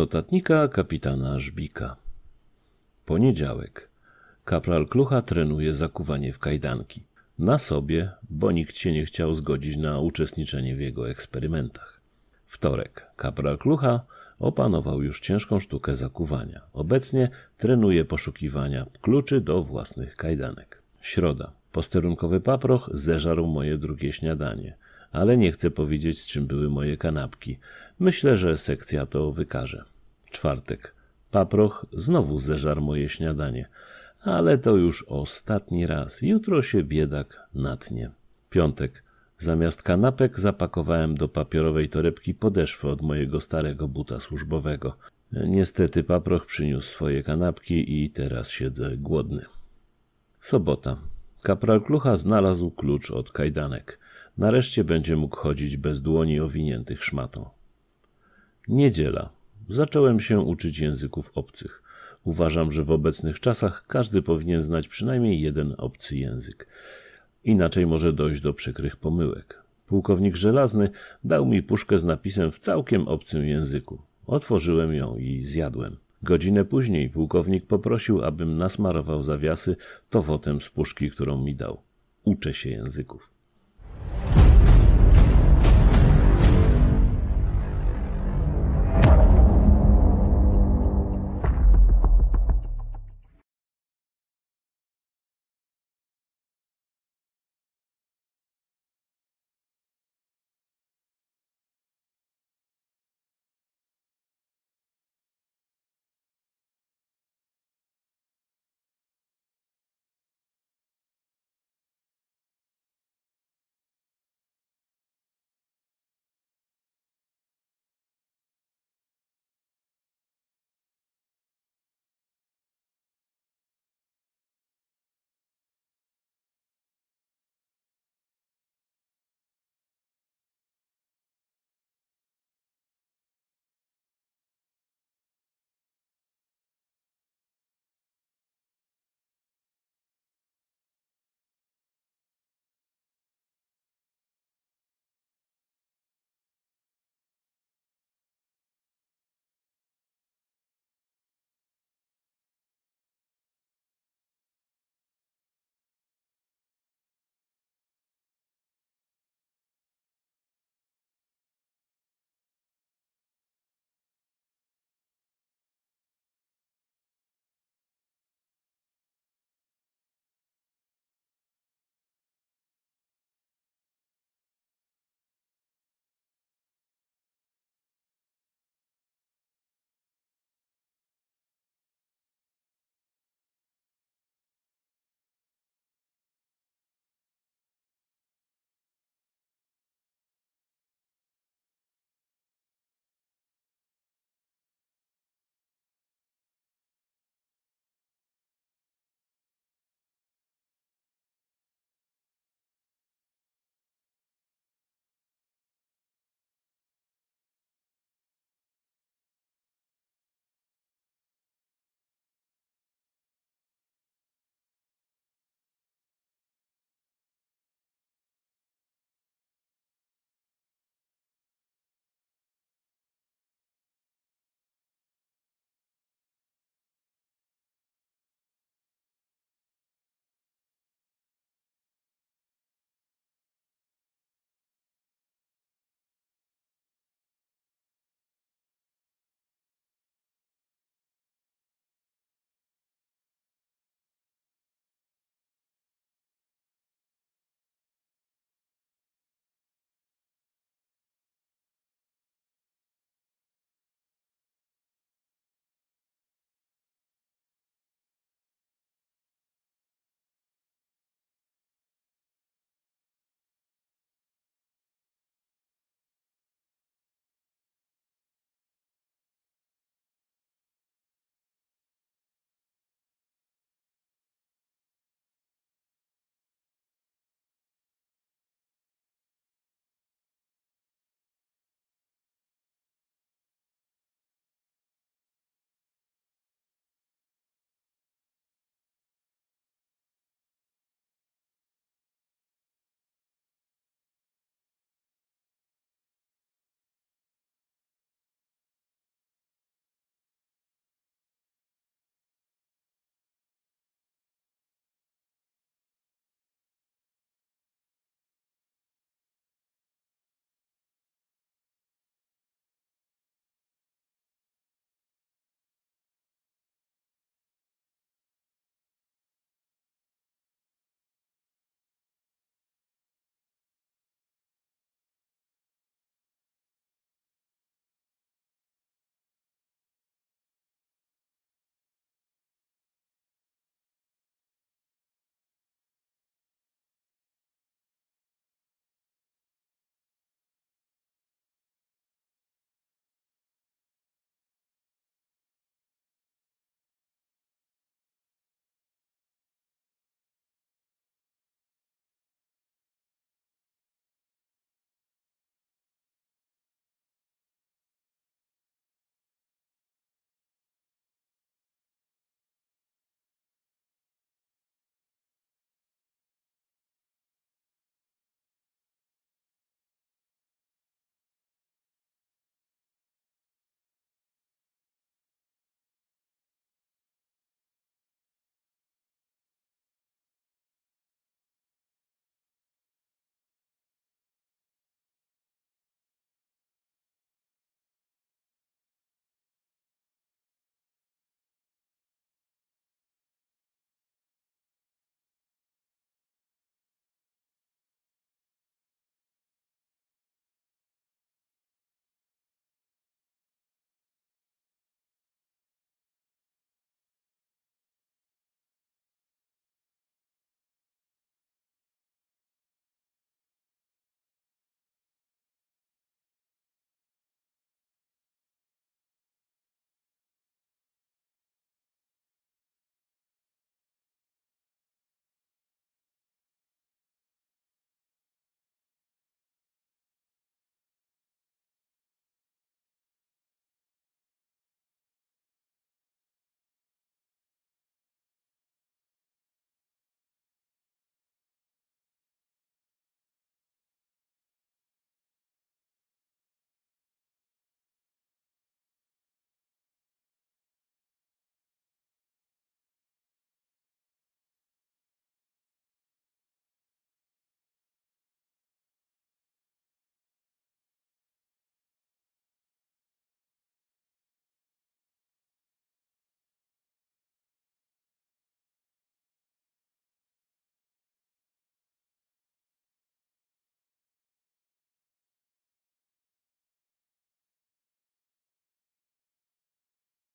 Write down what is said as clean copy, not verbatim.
Z notatnika kapitana Żbika. Poniedziałek. Kapral Klucha trenuje zakuwanie w kajdanki. Na sobie, bo nikt się nie chciał zgodzić na uczestniczenie w jego eksperymentach. Wtorek. Kapral Klucha opanował już ciężką sztukę zakuwania. Obecnie trenuje poszukiwania kluczy do własnych kajdanek. Środa. Posterunkowy paproch zeżarł moje drugie śniadanie, ale nie chcę powiedzieć, z czym były moje kanapki. Myślę, że sekcja to wykaże. Czwartek. Paproch znowu zeżarł moje śniadanie, ale to już ostatni raz. Jutro się biedak natnie. Piątek. Zamiast kanapek zapakowałem do papierowej torebki podeszwę od mojego starego buta służbowego. Niestety paproch przyniósł swoje kanapki i teraz siedzę głodny. Sobota. Kapral Klucha znalazł klucz od kajdanek. Nareszcie będzie mógł chodzić bez dłoni owiniętych szmatą. Niedziela. Zacząłem się uczyć języków obcych. Uważam, że w obecnych czasach każdy powinien znać przynajmniej jeden obcy język. Inaczej może dojść do przykrych pomyłek. Pułkownik Żelazny dał mi puszkę z napisem w całkiem obcym języku. Otworzyłem ją i zjadłem. Godzinę później pułkownik poprosił, abym nasmarował zawiasy towotem z puszki, którą mi dał. Uczę się języków.